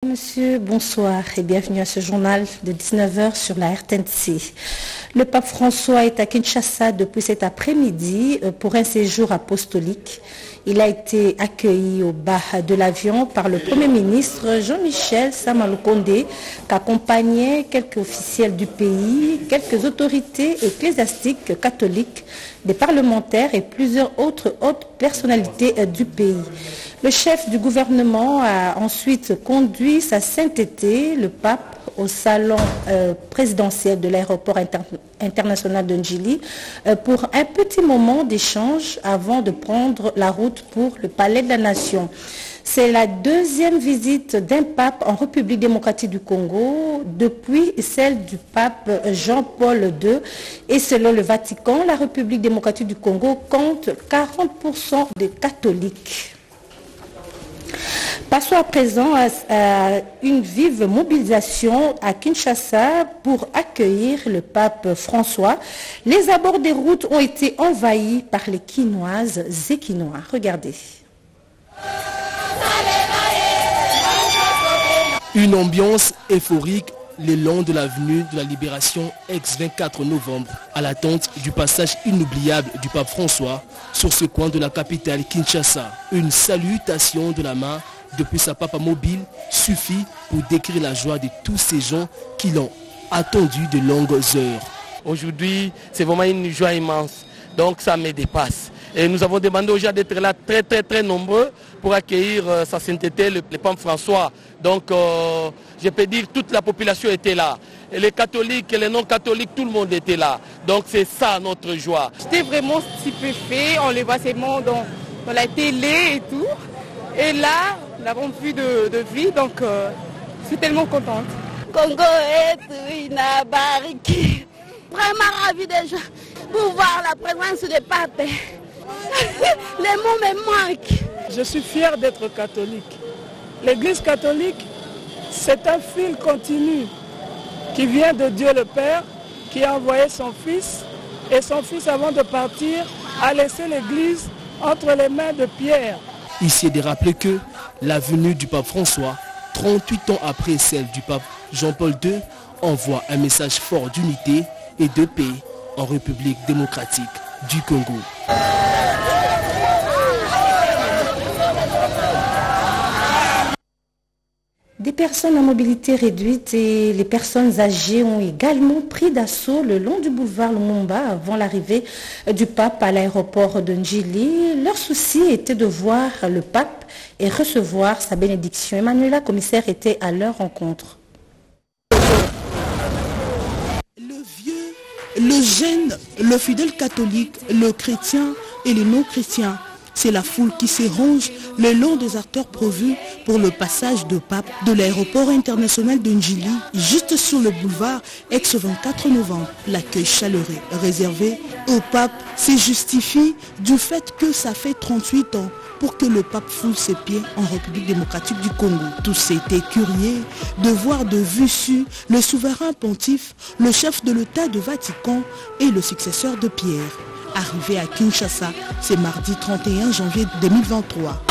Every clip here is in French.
monsieur, bonsoir et bienvenue à ce journal de 19h sur la RTNC. Le pape François est à Kinshasa depuis cet après-midi pour un séjour apostolique. Il a été accueilli au bas de l'avion par le Premier ministre Jean-Michel Sama-Lukonde, qu'accompagnaient quelques officiels du pays, quelques autorités ecclésiastiques catholiques, des parlementaires et plusieurs autres hautes personnalités du pays. Le chef du gouvernement a ensuite conduit sa sainteté, le pape, au salon présidentiel de l'aéroport international de Njili pour un petit moment d'échange avant de prendre la route pour le Palais de la Nation. C'est la deuxième visite d'un pape en République démocratique du Congo depuis celle du pape Jean-Paul II. Et selon le Vatican, la République démocratique du Congo compte 40% de catholiques. Passons à présent à une vive mobilisation à Kinshasa pour accueillir le pape François. Les abords des routes ont été envahis par les Kinoises et Kinois. Regardez. Une ambiance euphorique le long de l'avenue de la Libération ex-24 novembre à l'attente du passage inoubliable du pape François sur ce coin de la capitale Kinshasa. Une salutation de la main depuis sa papa mobile suffit pour décrire la joie de tous ces gens qui l'ont attendu de longues heures. Aujourd'hui, c'est vraiment une joie immense, donc ça me dépasse. Et nous avons demandé aux gens d'être là très nombreux pour accueillir sa sainteté, le pape François. Donc je peux dire que toute la population était là. Et les catholiques et les non-catholiques, tout le monde était là. Donc c'est ça notre joie. J'étais vraiment stupéfait, on les voit seulement dans la télé et tout. Et là, nous l'avons vu de vie, donc je suis tellement contente. Congo est une barrique. Vraiment ravi déjà pour voir la présence des papes. Les mots me manquent. Je suis fier d'être catholique. L'Église catholique, c'est un fil continu qui vient de Dieu le Père, qui a envoyé son Fils. Et son Fils, avant de partir, a laissé l'Église entre les mains de Pierre. Ici est de rappeler que la venue du pape François, 38 ans après celle du pape Jean-Paul II, envoie un message fort d'unité et de paix en République démocratique du Congo. Des personnes à mobilité réduite et les personnes âgées ont également pris d'assaut le long du boulevard Lumumba avant l'arrivée du pape à l'aéroport de Njili. Leur souci était de voir le pape et recevoir sa bénédiction. Emmanuela, commissaire, était à leur rencontre. Le vieux, le jeune, le fidèle catholique, le chrétien et les non-chrétiens. C'est la foule qui s'éronge le long des acteurs prévus pour le passage de pape de l'aéroport international de Njili, juste sur le boulevard ex-24 novembre. L'accueil chaleureux réservé au pape se justifie du fait que ça fait 38 ans pour que le pape foule ses pieds en République démocratique du Congo. Tous étaient curieux de voir de visu le souverain pontife, le chef de l'État du Vatican et le successeur de Pierre. Arrivé à Kinshasa, c'est mardi 31 janvier 2023.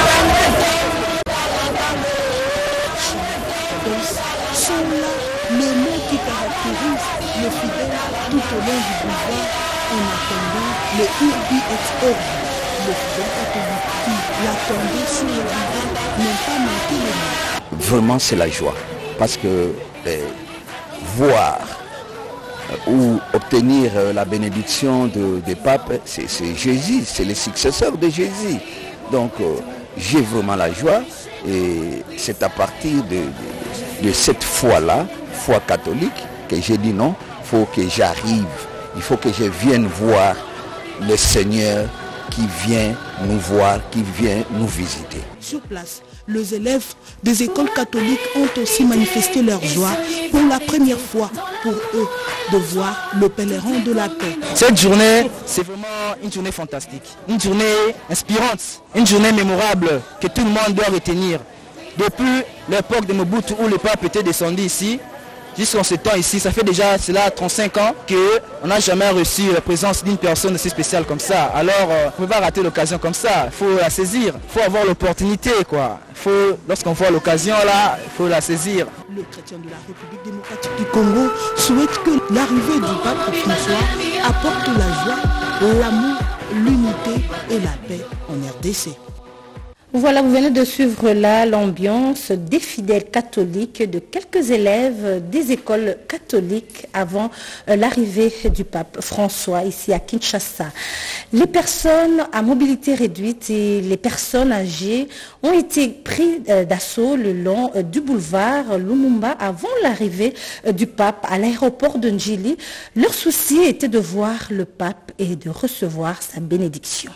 Sont là le mot qui caractérise le fidèle tout au long du boulevard en attendant le Urbi et Orbi. Le fidèle catholique qui l'attendait sur le boulevard n'ont pas manqué le mot. Vraiment c'est la joie parce que voir ou obtenir la bénédiction des papes, c'est Jésus, c'est le successeur de Jésus. Donc j'ai vraiment la joie et c'est à partir de cette foi-là, foi catholique, que j'ai dit non, il faut que j'arrive, il faut que je vienne voir le Seigneur qui vient nous voir, qui vient nous visiter. Sur place, les élèves des écoles catholiques ont aussi manifesté leur joie pour la première fois pour eux de voir le pèlerin de la paix. Cette journée, c'est vraiment une journée fantastique, une journée inspirante, une journée mémorable que tout le monde doit retenir. Depuis l'époque de Mobutu où le pape était descendu ici, jusqu'en ce temps ici, ça fait déjà cela 35 ans qu'on n'a jamais reçu la présence d'une personne aussi spéciale comme ça. Alors, on ne peut pas rater l'occasion comme ça, il faut la saisir, il faut avoir l'opportunité, quoi. Lorsqu'on voit l'occasion là, il faut la saisir. Le chrétien de la République démocratique du Congo souhaite que l'arrivée du pape François apporte la joie, l'amour, l'unité et la paix en RDC. Voilà, vous venez de suivre là l'ambiance des fidèles catholiques, de quelques élèves des écoles catholiques avant l'arrivée du pape François ici à Kinshasa. Les personnes à mobilité réduite et les personnes âgées ont été pris d'assaut le long du boulevard Lumumba avant l'arrivée du pape à l'aéroport de Njili. Leur souci était de voir le pape et de recevoir sa bénédiction.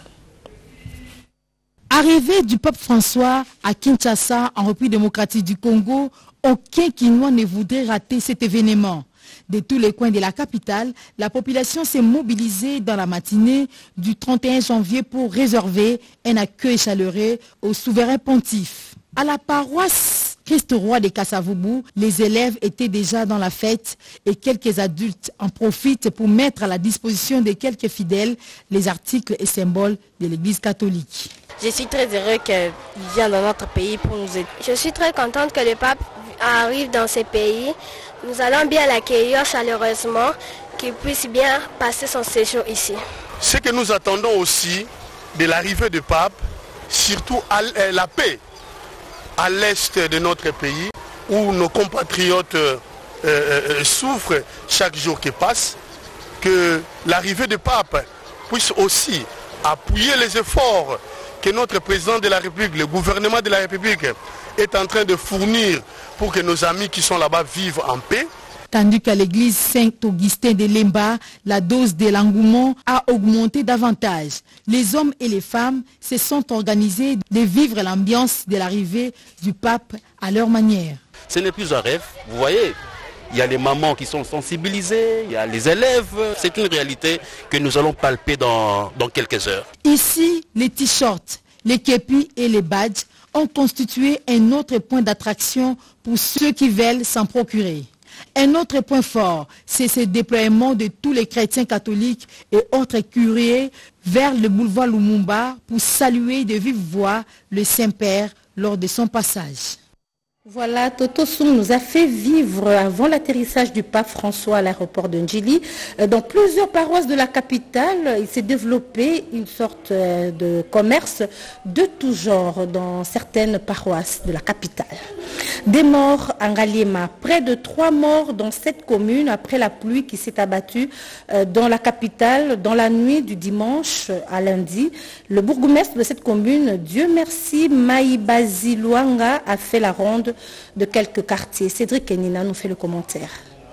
Arrivée du pape François à Kinshasa, en République démocratique du Congo, aucun Kinois ne voudrait rater cet événement. De tous les coins de la capitale, la population s'est mobilisée dans la matinée du 31 janvier pour réserver un accueil chaleureux au souverain pontife. À la paroisse Christ-Roi de Kasavubu, les élèves étaient déjà dans la fête et quelques adultes en profitent pour mettre à la disposition de quelques fidèles les articles et symboles de l'Église catholique. Je suis très heureux qu'il vienne dans notre pays pour nous aider. Je suis très contente que le pape arrive dans ce pays. Nous allons bien l'accueillir chaleureusement, qu'il puisse bien passer son séjour ici. Ce que nous attendons aussi de l'arrivée du pape, surtout la paix à l'est de notre pays, où nos compatriotes souffrent chaque jour qui passe, que l'arrivée du pape puisse aussi appuyer les efforts que notre président de la République, le gouvernement de la République est en train de fournir pour que nos amis qui sont là-bas vivent en paix. Tandis qu'à l'église Saint-Augustin de Lemba, la dose de l'engouement a augmenté davantage. Les hommes et les femmes se sont organisés de vivre l'ambiance de l'arrivée du pape à leur manière. Ce n'est plus un rêve, vous voyez. Il y a les mamans qui sont sensibilisées, il y a les élèves. C'est une réalité que nous allons palper dans quelques heures. Ici, les t-shirts, les képis et les badges ont constitué un autre point d'attraction pour ceux qui veulent s'en procurer. Un autre point fort, c'est ce déploiement de tous les chrétiens catholiques et autres curés vers le boulevard Lumumba pour saluer de vive voix le Saint-Père lors de son passage. Voilà, Toto Soum nous a fait vivre avant l'atterrissage du pape François à l'aéroport de Njili. Dans plusieurs paroisses de la capitale, il s'est développé une sorte de commerce de tout genre dans certaines paroisses de la capitale. Des morts en Ngaliema, près de 3 morts dans cette commune après la pluie qui s'est abattue dans la capitale dans la nuit du dimanche à lundi. Le bourgmestre de cette commune, Dieu merci, Maïbazi Luanga, a fait la ronde de quelques quartiers. Cédric Kenina nous fait le commentaire.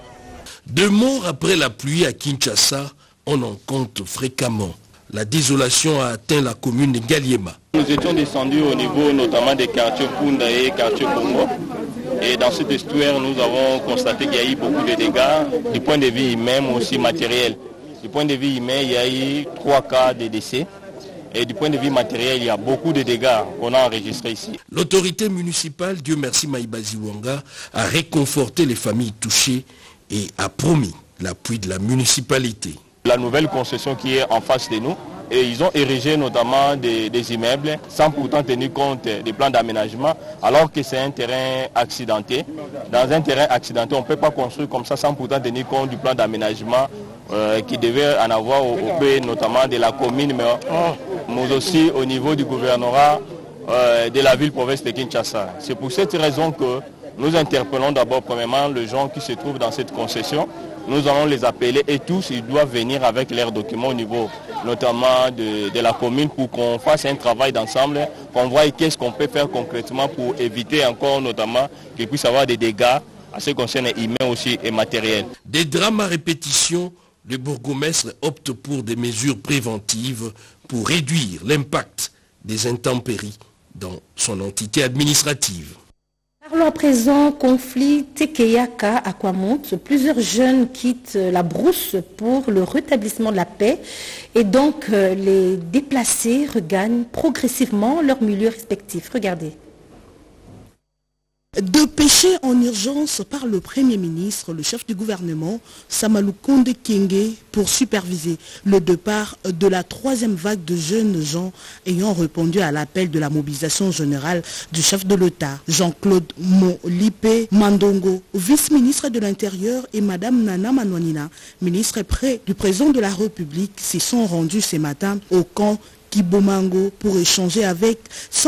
2 morts après la pluie à Kinshasa, on en compte fréquemment. La désolation a atteint la commune de Ngaliema. Nous étions descendus au niveau notamment des quartiers Punda et quartiers Congo. Et dans cette histoire, nous avons constaté qu'il y a eu beaucoup de dégâts du point de vue humain, mais aussi matériel. Du point de vue humain, il y a eu 3 cas de décès. Et du point de vue matériel, il y a beaucoup de dégâts qu'on a enregistrés ici. L'autorité municipale, Dieu merci Maïbazi Luanga, a réconforté les familles touchées et a promis l'appui de la municipalité. La nouvelle concession qui est en face de nous, et ils ont érigé notamment des immeubles sans pourtant tenir compte des plans d'aménagement, alors que c'est un terrain accidenté. Dans un terrain accidenté, on ne peut pas construire comme ça sans pourtant tenir compte du plan d'aménagement qui devait en avoir auprès notamment de la commune, mais aussi au niveau du gouvernorat de la ville-province de Kinshasa. C'est pour cette raison que nous interpellons d'abord premièrement les gens qui se trouvent dans cette concession. Nous allons les appeler et tous ils doivent venir avec leurs documents au niveau notamment de la commune pour qu'on fasse un travail d'ensemble, qu'on voie qu'est-ce qu'on peut faire concrètement pour éviter encore notamment qu'il puisse y avoir des dégâts à ce qui concerne humains aussi et matériels. Des drames à répétition, le bourgmestre opte pour des mesures préventives pour réduire l'impact des intempéries dans son entité administrative. Parlons à présent conflit Tekeyaka à Kwamont. Plusieurs jeunes quittent la brousse pour le rétablissement de la paix et donc les déplacés regagnent progressivement leur milieu respectif. Regardez. De pêcher en urgence par le Premier ministre, le chef du gouvernement, Samalukonde Kyenge, pour superviser le départ de la 3e vague de jeunes gens ayant répondu à l'appel de la mobilisation générale du chef de l'État, Jean-Claude Molipe Mandongo, vice-ministre de l'Intérieur, et Madame Nana Manouanina, ministre près du président de la République, s'y sont rendus ce matin au camp Kibomango pour échanger avec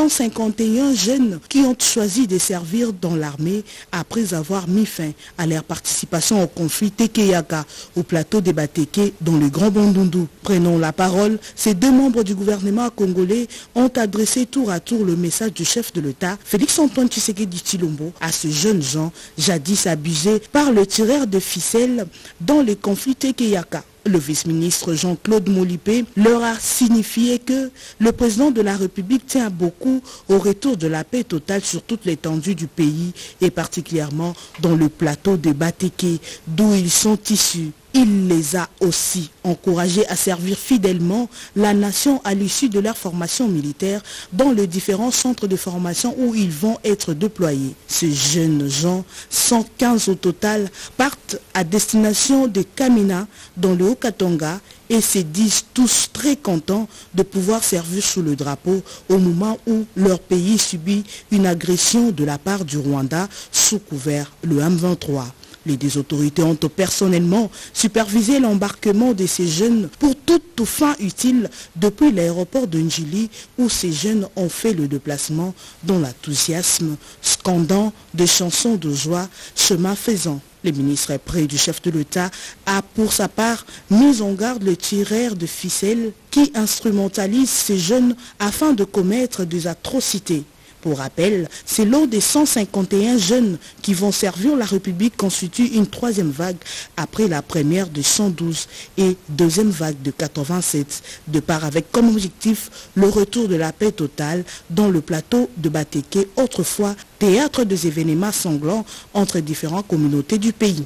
151 jeunes qui ont choisi de servir dans l'armée après avoir mis fin à leur participation au conflit Tekeyaka au plateau des Bateke dans le Grand Bandundu. Prenant la parole, ces 2 membres du gouvernement congolais ont adressé tour à tour le message du chef de l'État, Félix-Antoine Tshisekedi Tshilombo, à ces jeunes gens jadis abusés par le tireur de ficelles dans les conflits Tekeyaka. Le vice-ministre Jean-Claude Molipe leur a signifié que le président de la République tient beaucoup au retour de la paix totale sur toute l'étendue du pays et particulièrement dans le plateau de Bateke d'où ils sont issus. Il les a aussi encouragés à servir fidèlement la nation à l'issue de leur formation militaire dans les différents centres de formation où ils vont être déployés. Ces jeunes gens, 115 au total, partent à destination de Kamina dans le Haut-Katanga et se disent tous très contents de pouvoir servir sous le drapeau au moment où leur pays subit une agression de la part du Rwanda sous couvert le M23. Les 2 autorités ont personnellement supervisé l'embarquement de ces jeunes pour toute fin utile depuis l'aéroport de Njili où ces jeunes ont fait le déplacement dans l'enthousiasme, scandant des chansons de joie, chemin faisant. Le ministre près du chef de l'État a pour sa part mis en garde le tireur de ficelles qui instrumentalise ces jeunes afin de commettre des atrocités. Pour rappel, c'est l'un des 151 jeunes qui vont servir la République constitue une 3e vague après la première de 112 et 2e vague de 87, de part avec comme objectif le retour de la paix totale dans le plateau de Bateke, autrefois théâtre des événements sanglants entre différentes communautés du pays.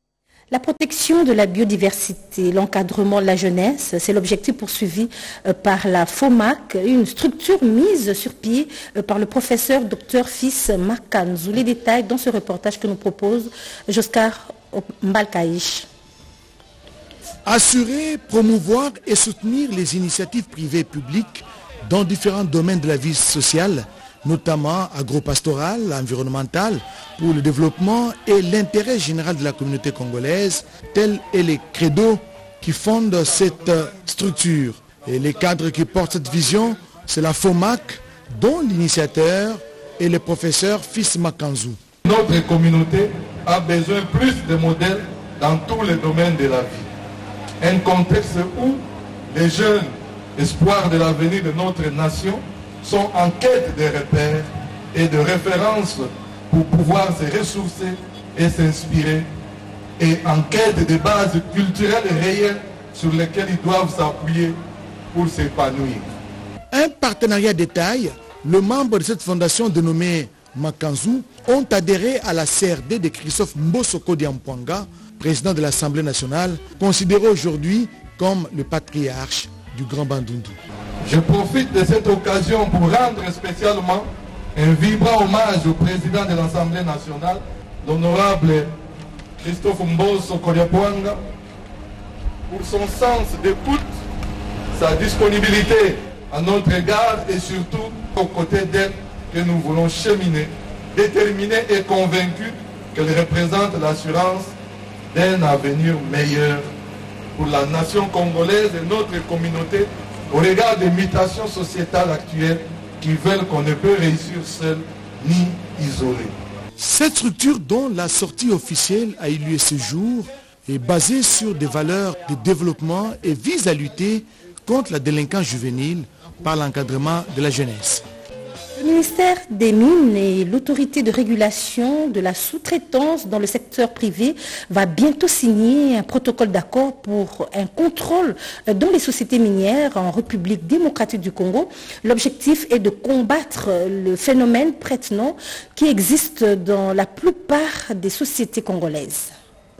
La protection de la biodiversité, l'encadrement de la jeunesse, c'est l'objectif poursuivi par la FOMAC, une structure mise sur pied par le professeur Dr Fils Makanzou. Les détails dans ce reportage que nous propose Joscar Mbalkaïch. Assurer, promouvoir et soutenir les initiatives privées et publiques dans différents domaines de la vie sociale, notamment agro-pastorale, environnementale, pour le développement et l'intérêt général de la communauté congolaise, tels est les credos qui fondent cette structure. Et les cadres qui portent cette vision, c'est la FOMAC, dont l'initiateur est le professeur Fils Makanzou. Notre communauté a besoin plus de modèles dans tous les domaines de la vie. Un contexte où les jeunes espoirs de l'avenir de notre nation sont en quête de repères et de références pour pouvoir se ressourcer et s'inspirer, et en quête de bases culturelles réelles sur lesquelles ils doivent s'appuyer pour s'épanouir. Un partenariat de taille, les membres de cette fondation dénommée Makanzou ont adhéré à la CRD de Christophe Mbosoko Diampouanga, président de l'Assemblée nationale, considéré aujourd'hui comme le patriarche du Grand Bandundu. Je profite de cette occasion pour rendre spécialement un vibrant hommage au président de l'Assemblée nationale, l'honorable Christophe Mbosoko Diampouanga, pour son sens d'écoute, sa disponibilité à notre égard et surtout aux côtés d'elle que nous voulons cheminer, déterminés et convaincus qu'elle représente l'assurance d'un avenir meilleur pour la nation congolaise et notre communauté au regard des mutations sociétales actuelles qui veulent qu'on ne peut réussir seul ni isolé. Cette structure dont la sortie officielle a eu lieu ce jour est basée sur des valeurs de développement et vise à lutter contre la délinquance juvénile par l'encadrement de la jeunesse. Le ministère des Mines et l'autorité de régulation de la sous-traitance dans le secteur privé va bientôt signer un protocole d'accord pour un contrôle dans les sociétés minières en République démocratique du Congo. L'objectif est de combattre le phénomène prête-nom qui existe dans la plupart des sociétés congolaises.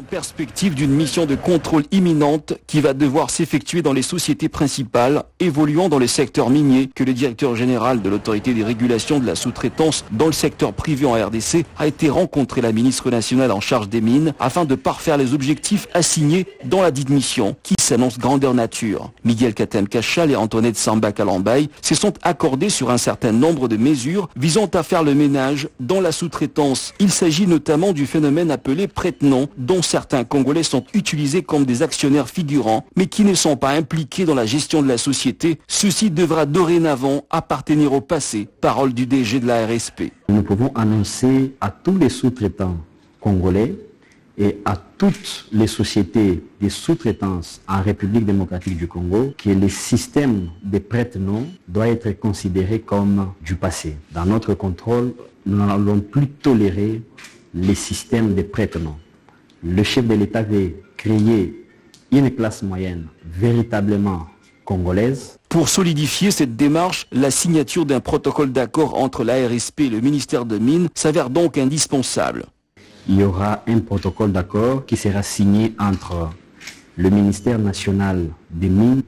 En perspective d'une mission de contrôle imminente qui va devoir s'effectuer dans les sociétés principales évoluant dans le secteur minier que le directeur général de l'autorité des régulations de la sous-traitance dans le secteur privé en RDC a été rencontré la ministre nationale en charge des mines afin de parfaire les objectifs assignés dans la dite mission qui s'annonce grandeur nature. Miguel Katem Kachal et Antoinette Samba Kalambay se sont accordés sur un certain nombre de mesures visant à faire le ménage dans la sous-traitance. Il s'agit notamment du phénomène appelé prête-nom dont certains Congolais sont utilisés comme des actionnaires figurants, mais qui ne sont pas impliqués dans la gestion de la société. Ceci devra dorénavant appartenir au passé. Parole du DG de la RSP. Nous pouvons annoncer à tous les sous-traitants congolais et à toutes les sociétés de sous-traitance en République démocratique du Congo que le système de prête-nom doit être considéré comme du passé. Dans notre contrôle, nous n'allons plus tolérer les systèmes de prête-nom. Le chef de l'État veut créer une classe moyenne véritablement congolaise. Pour solidifier cette démarche, la signature d'un protocole d'accord entre la RSP et le ministère des Mines s'avère donc indispensable. Il y aura un protocole d'accord qui sera signé entre le ministère national des Mines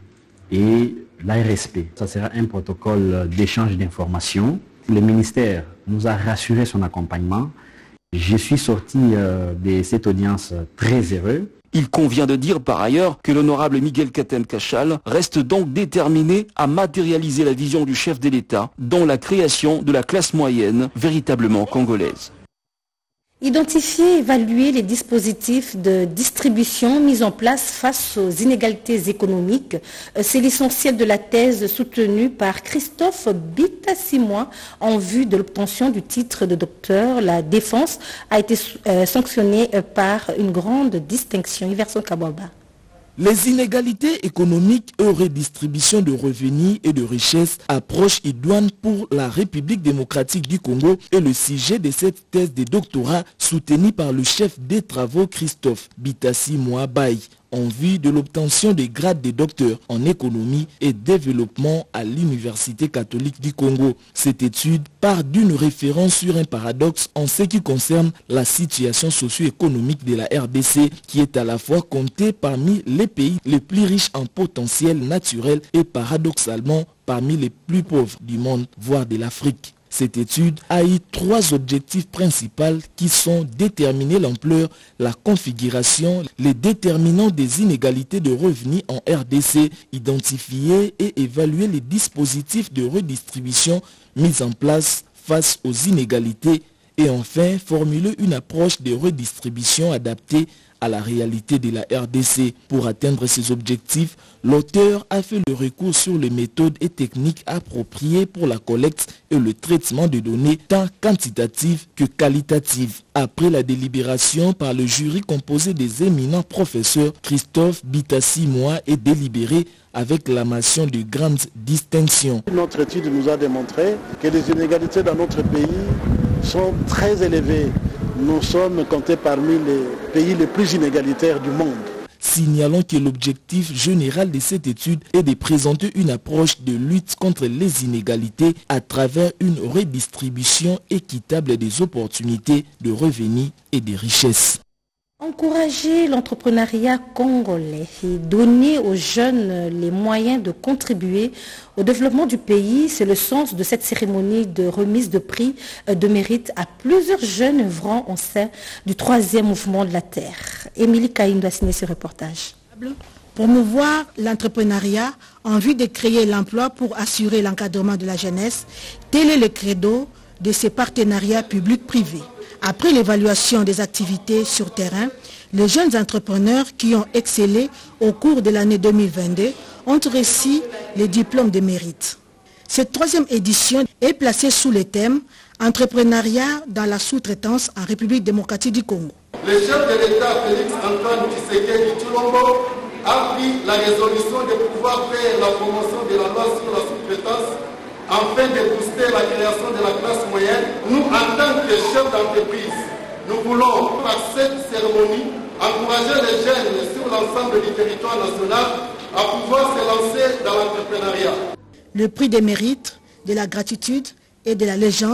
et la RSP. Ça sera un protocole d'échange d'informations. Le ministère nous a rassuré son accompagnement. Je suis sorti de cette audience très heureux. Il convient de dire par ailleurs que l'honorable Miguel Katem Kachal reste donc déterminé à matérialiser la vision du chef de l'État dans la création de la classe moyenne véritablement congolaise. Identifier et évaluer les dispositifs de distribution mis en place face aux inégalités économiques, c'est l'essentiel de la thèse soutenue par Christophe Bitasimois en vue de l'obtention du titre de docteur. La défense a été sanctionnée par une grande distinction. Iverson Kabouaba. Les inégalités économiques et redistribution de revenus et de richesses, approche idoine pour la République démocratique du Congo est le sujet de cette thèse de doctorat soutenue par le chef des travaux Christophe Bitasimois Baye en vue de l'obtention des grades de docteur en économie et développement à l'Université catholique du Congo. Cette étude part d'une référence sur un paradoxe en ce qui concerne la situation socio-économique de la RDC, qui est à la fois comptée parmi les pays les plus riches en potentiel naturel et paradoxalement parmi les plus pauvres du monde, voire de l'Afrique. Cette étude a eu 3 objectifs principaux qui sont déterminer l'ampleur, la configuration, les déterminants des inégalités de revenus en RDC, identifier et évaluer les dispositifs de redistribution mis en place face aux inégalités et enfin formuler une approche de redistribution adaptée à la réalité de la RDC. Pour atteindre ces objectifs, l'auteur a fait le recours sur les méthodes et techniques appropriées pour la collecte et le traitement de données tant quantitatives que qualitatives. Après la délibération par le jury composé des éminents professeurs, Christophe Bitasimois est délibéré avec la mention de grandes distinctions. Notre étude nous a démontré que les inégalités dans notre pays sont très élevées. Nous sommes comptés parmi les pays les plus inégalitaires du monde. Signalons que l'objectif général de cette étude est de présenter une approche de lutte contre les inégalités à travers une redistribution équitable des opportunités de revenus et de richesses. Encourager l'entrepreneuriat congolais et donner aux jeunes les moyens de contribuer au développement du pays, c'est le sens de cette cérémonie de remise de prix de mérite à plusieurs jeunes œuvrant au sein du 3e mouvement de la Terre. Émilie Kaïndo a signé ce reportage. Promouvoir l'entrepreneuriat en vue de créer l'emploi pour assurer l'encadrement de la jeunesse, tel est le credo de ces partenariats publics-privés. Après l'évaluation des activités sur terrain, les jeunes entrepreneurs qui ont excellé au cours de l'année 2022 ont reçu les diplômes de mérite. Cette 3e édition est placée sous le thème « Entrepreneuriat dans la sous-traitance en République démocratique du Congo ». Le chef de l'État, Félix Antoine Tshisekedi Tshilombo, a pris la résolution de pouvoir faire la promotion de la loi sur la sous-traitance afin de booster la création de la classe moyenne. Nous, en tant que chefs d'entreprise, nous voulons, par cette cérémonie, encourager les jeunes sur l'ensemble du territoire national à pouvoir se lancer dans l'entrepreneuriat. Le prix des mérites, de la gratitude et de la légende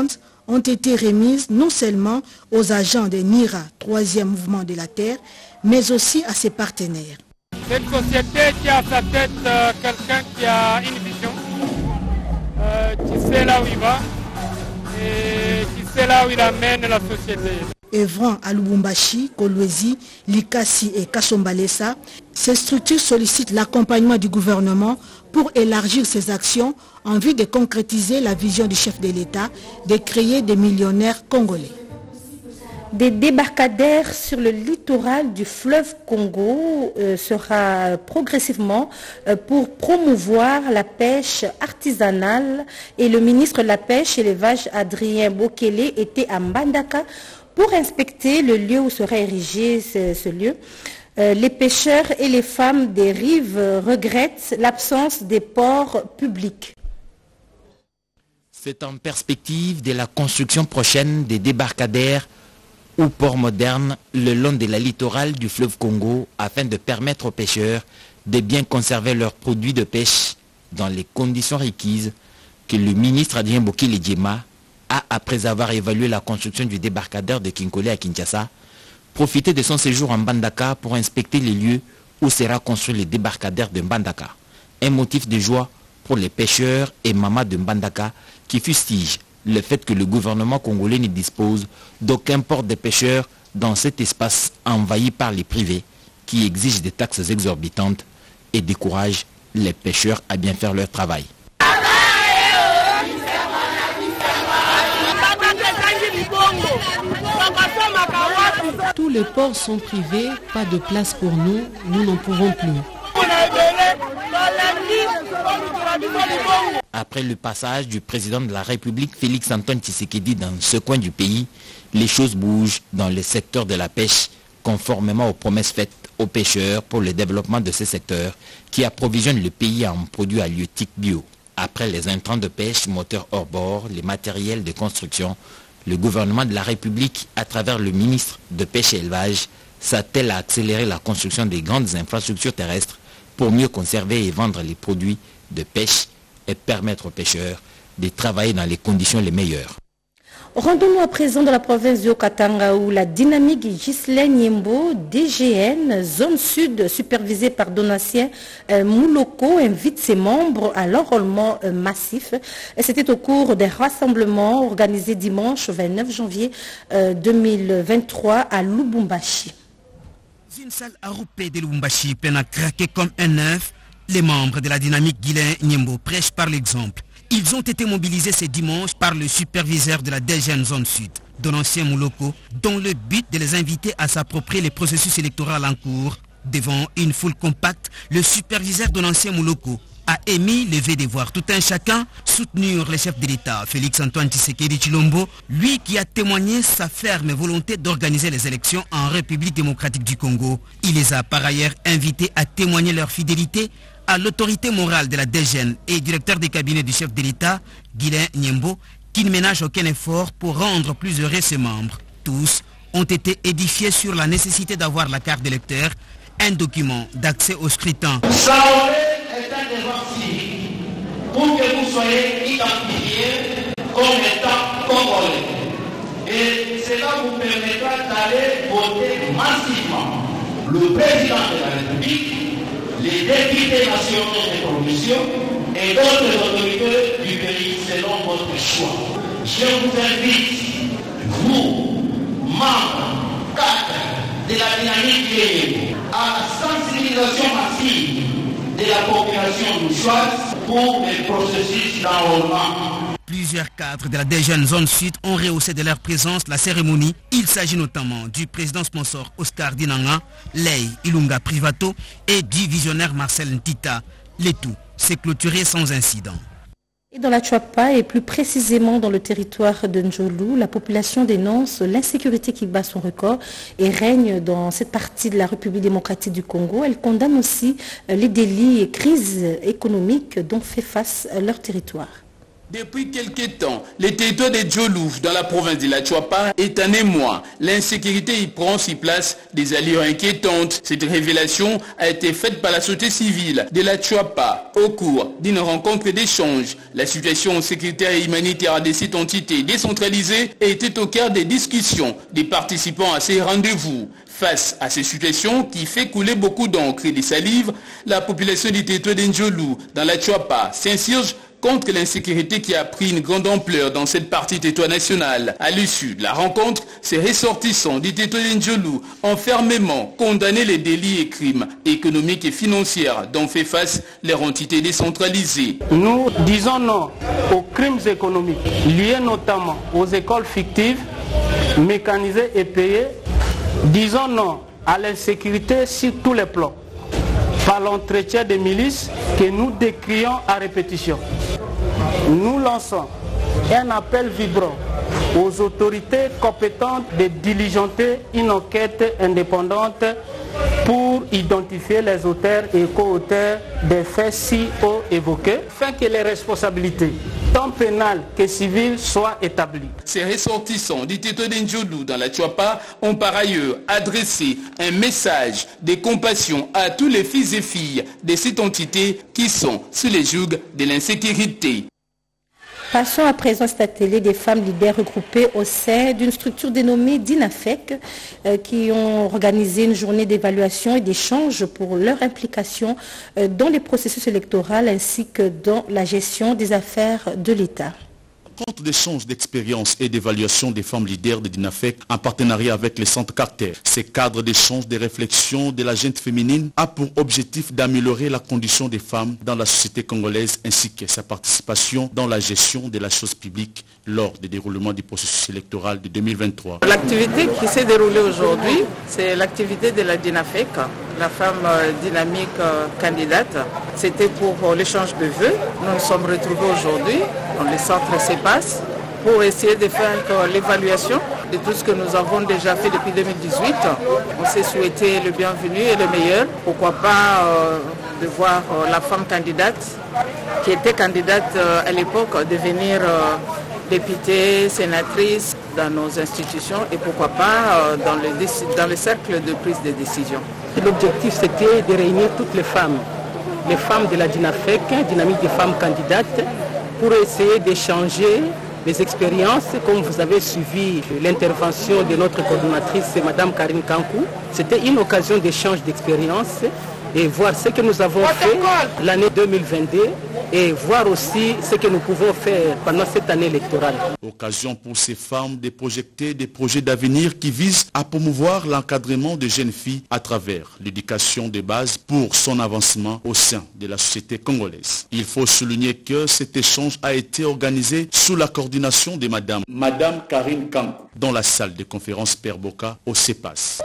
ont été remises non seulement aux agents des NIRA, 3e mouvement de la Terre, mais aussi à ses partenaires. Cette société qui a à sa tête quelqu'un qui a une vision, qui sait là où il va et qui sait là où il amène la société. Œuvrant à Lubumbashi, Kolwezi, Likasi et Kasombalesa, ces structures sollicitent l'accompagnement du gouvernement pour élargir ses actions en vue de concrétiser la vision du chef de l'État de créer des millionnaires congolais. Des débarcadères sur le littoral du fleuve Congo sera progressivement pour promouvoir la pêche artisanale, et le ministre de la Pêche et l'Élevage Adrien Bokele était à Mbandaka pour inspecter le lieu où sera érigé ce lieu. Les pêcheurs et les femmes des rives regrettent l'absence des ports publics. C'est en perspective de la construction prochaine des débarcadères ou ports modernes le long de la littorale du fleuve Congo afin de permettre aux pêcheurs de bien conserver leurs produits de pêche dans les conditions requises que le ministre Adrien Bokele Djema a, après avoir évalué la construction du débarcadère de Kinkole à Kinshasa, profité de son séjour en Mbandaka pour inspecter les lieux où sera construit le débarcadère de Mbandaka. Un motif de joie pour les pêcheurs et mamas de Mbandaka qui fustigent le fait que le gouvernement congolais ne dispose d'aucun port de pêcheurs dans cet espace envahi par les privés qui exigent des taxes exorbitantes et découragent les pêcheurs à bien faire leur travail. Tous les ports sont privés, pas de place pour nous, nous n'en pouvons plus. Après le passage du président de la République Félix Antoine Tshisekedi dans ce coin du pays, les choses bougent dans le secteur de la pêche, conformément aux promesses faites aux pêcheurs pour le développement de ces secteurs qui approvisionnent le pays en produits halieutiques bio. Après les intrants de pêche, moteurs hors bord, les matériels de construction, le gouvernement de la République, à travers le ministre de Pêche et Élevage, s'attelle à accélérer la construction des grandes infrastructures terrestres pour mieux conserver et vendre les produits de pêche et permettre aux pêcheurs de travailler dans les conditions les meilleures. Rendons-nous à présent dans la province du Haut-Katanga où la dynamique Ghislaine Nyembo, DGN, zone sud supervisée par Donatien Mouloko, invite ses membres à l'enrôlement massif. C'était au cours des rassemblements organisés dimanche 29 janvier 2023 à Lubumbashi. Une salle arroupée de Lubumbashi peine à craquer comme un œuf. Les membres de la dynamique Ghislaine Nyembo prêchent par l'exemple. Ils ont été mobilisés ce dimanche par le superviseur de la DGN Zone Sud, Donatien Mouloko, dont le but de les inviter à s'approprier les processus électoraux en cours. Devant une foule compacte, le superviseur Donatien Mouloko a émis le vœu de voir tout un chacun soutenir le chef de l'État, Félix Antoine Tshisekedi Tshilombo, lui qui a témoigné sa ferme volonté d'organiser les élections en République démocratique du Congo. Il les a par ailleurs invités à témoigner leur fidélité à l'autorité morale de la DGN et directeur des cabinets du chef de l'État, Ghislaine Nyembo, qui ne ménage aucun effort pour rendre plus heureux ses membres. Tous ont été édifiés sur la nécessité d'avoir la carte d'électeur, un document d'accès au scrutin. Est un devoir civique pour que vous soyez identifiés comme étant congolais. Et cela vous permettra d'aller voter massivement le président de la République, les députés nationaux des commissions et d'autres autorités du pays selon votre choix. Je vous invite, vous, membres 4 de la dynamique Nyembo, à la sensibilisation massive de la population niçoise pour les processus d'enrôlement. Plusieurs cadres de la DGN Zone Sud ont rehaussé de leur présence la cérémonie. Il s'agit notamment du président sponsor Oscar Dinanga, Lei Ilunga Privato et du visionnaire Marcel Ntita. Le tout s'est clôturé sans incident. Et dans la Tchouapa et plus précisément dans le territoire de Njolu, la population dénonce l'insécurité qui bat son record et règne dans cette partie de la République démocratique du Congo. Elle condamne aussi les délits et crises économiques dont fait face leur territoire. Depuis quelques temps, le territoire de Djolou, dans la province de la Chuapa, est un émoi. L'insécurité y prend si place des allures inquiétantes. Cette révélation a été faite par la société civile de la Chuapa au cours d'une rencontre d'échange. La situation sécuritaire et humanitaire de cette entité décentralisée était au cœur des discussions des participants à ces rendez-vous. Face à ces situations qui fait couler beaucoup d'encre et de salive, la population du territoire de Djolou, dans la Chuapa, s'insurge contre l'insécurité qui a pris une grande ampleur dans cette partie du territoire national. À l'issue de la rencontre, ces ressortissants du territoire de Djolou ont fermement condamné les délits et crimes économiques et financiers dont fait face leur entité décentralisée. Nous disons non aux crimes économiques liés notamment aux écoles fictives, mécanisées et payées. Disons non à l'insécurité sur tous les plans, par l'entretien des milices que nous décrions à répétition. Nous lançons un appel vibrant aux autorités compétentes de diligenter une enquête indépendante pour identifier les auteurs et co-auteurs des faits si haut évoqués, afin que les responsabilités, tant pénales que civiles, soient établies. Ces ressortissants du territoire de Djolou dans la Chuapa ont par ailleurs adressé un message de compassion à tous les fils et filles de cette entité qui sont sous les jougs de l'insécurité. Passons à présent à cet atelier des femmes leaders regroupées au sein d'une structure dénommée DINAFEC qui ont organisé une journée d'évaluation et d'échange pour leur implication dans les processus électoraux ainsi que dans la gestion des affaires de l'État. Compte d'échange d'expérience et d'évaluation des femmes leaders de DINAFEC en partenariat avec les centres Carter. Ces cadres d'échange de réflexion de la gente féminine a pour objectif d'améliorer la condition des femmes dans la société congolaise ainsi que sa participation dans la gestion de la chose publique lors du déroulement du processus électoral de 2023. L'activité qui s'est déroulée aujourd'hui, c'est l'activité de la DINAFEC, la femme dynamique candidate. C'était pour l'échange de vœux. Nous nous sommes retrouvés aujourd'hui dans les centres CEPAS pour essayer de faire l'évaluation de tout ce que nous avons déjà fait depuis 2018. On s'est souhaité le bienvenu et le meilleur. Pourquoi pas de voir la femme candidate qui était candidate à l'époque devenir députée, sénatrice dans nos institutions et pourquoi pas dans le cercle de prise de décision. L'objectif c'était de réunir toutes les femmes de la DINAFEC, dynamique des femmes candidates, pour essayer d'échanger les expériences. Comme vous avez suivi l'intervention de notre coordonnatrice, Mme Karine Kankou, c'était une occasion d'échange d'expériences et voir ce que nous avons fait l'année 2022 et voir aussi ce que nous pouvons faire pendant cette année électorale. Occasion pour ces femmes de projeter des projets d'avenir qui visent à promouvoir l'encadrement de jeunes filles à travers l'éducation de base pour son avancement au sein de la société congolaise. Il faut souligner que cet échange a été organisé sous la coordination de Madame Karine Kankou dans la salle de conférence Père Boka au CEPAS.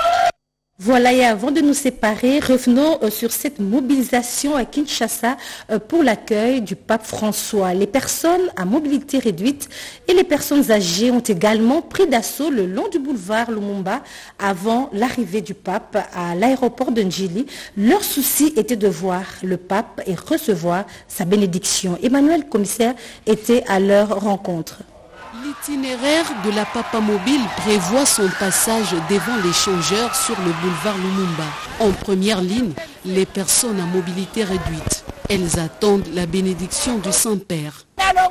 Voilà, et avant de nous séparer, revenons sur cette mobilisation à Kinshasa pour l'accueil du pape François. Les personnes à mobilité réduite et les personnes âgées ont également pris d'assaut le long du boulevard Lumumba avant l'arrivée du pape à l'aéroport de Njili. Leur souci était de voir le pape et recevoir sa bénédiction. Emmanuel Commissaire était à leur rencontre. L'itinéraire de la Papa Mobile prévoit son passage devant l'échangeur sur le boulevard Lumumba. En première ligne, les personnes à mobilité réduite. Elles attendent la bénédiction du Saint-Père.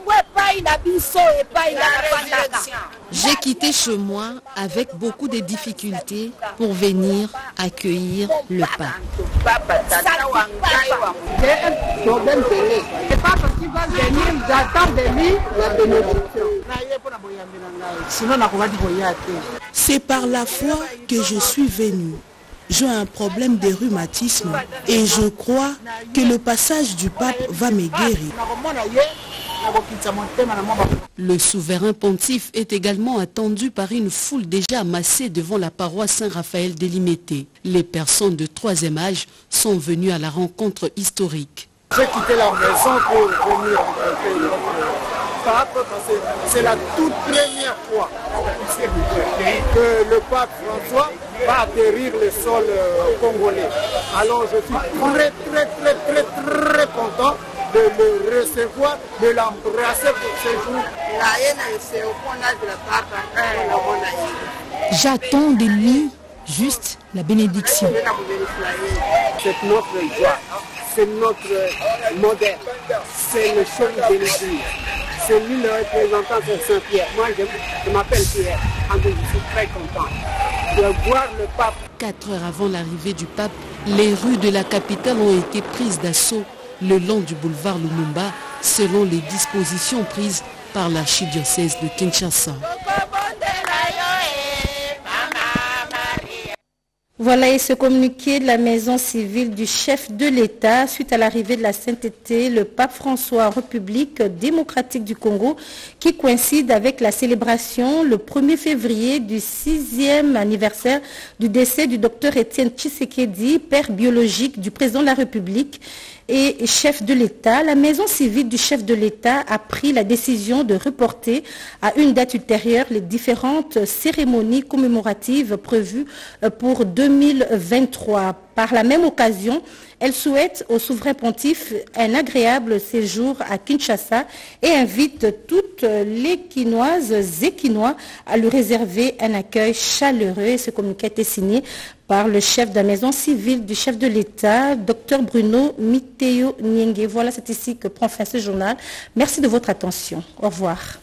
J'ai quitté chez moi avec beaucoup de difficultés pour venir accueillir le pape. C'est par la foi que je suis venu. J'ai un problème de rhumatisme et je crois que le passage du pape va me guérir. Le souverain pontife est également attendu par une foule déjà amassée devant la paroisse Saint-Raphaël de Limete. Les personnes de troisième âge sont venues à la rencontre historique. J'ai quitté la maison pour venir rencontrer notre pape parce que c'est la toute première fois que le pape François va atterrir le sol congolais. Alors je suis très content de le recevoir, de l'embrasser pour ce jour. J'attends de lui juste la bénédiction. C'est notre joie, c'est notre modèle, c'est le chef de l'Église, c'est lui le représentant de Saint-Pierre. Moi, je m'appelle Pierre, et je suis très content de voir le pape. 4 heures avant l'arrivée du pape, les rues de la capitale ont été prises d'assaut le long du boulevard Lumumba, selon les dispositions prises par l'archidiocèse de Kinshasa. Voilà, et ce communiqué de la maison civile du chef de l'État suite à l'arrivée de la sainteté, le pape François en République démocratique du Congo, qui coïncide avec la célébration le 1er février du 6e anniversaire du décès du docteur Étienne Tshisekedi, père biologique du président de la République et chef de l'État. La maison civile du chef de l'État a pris la décision de reporter à une date ultérieure les différentes cérémonies commémoratives prévues pour 2023. Par la même occasion, elle souhaite au souverain pontife un agréable séjour à Kinshasa et invite toutes les Quinoises et Quinois à lui réserver un accueil chaleureux. Ce communiqué a été signé par le chef de la maison civile du chef de l'État, Dr Bruno Miteo Nienge. Voilà, c'est ici que prend fin ce journal. Merci de votre attention. Au revoir.